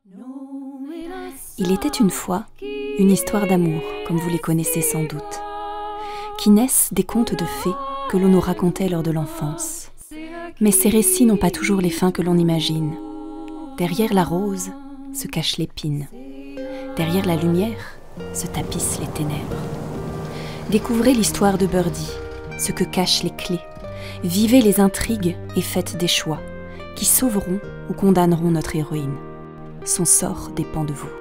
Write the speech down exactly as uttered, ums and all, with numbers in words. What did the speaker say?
Il était une fois une histoire d'amour, comme vous les connaissez sans doute, qui naissent des contes de fées que l'on nous racontait lors de l'enfance. Mais ces récits n'ont pas toujours les fins que l'on imagine. Derrière la rose se cache l'épine. Derrière la lumière se tapissent les ténèbres. Découvrez l'histoire de Birdie, ce que cachent les clés. Vivez les intrigues et faites des choix qui sauveront ou condamneront notre héroïne. Son sort dépend de vous.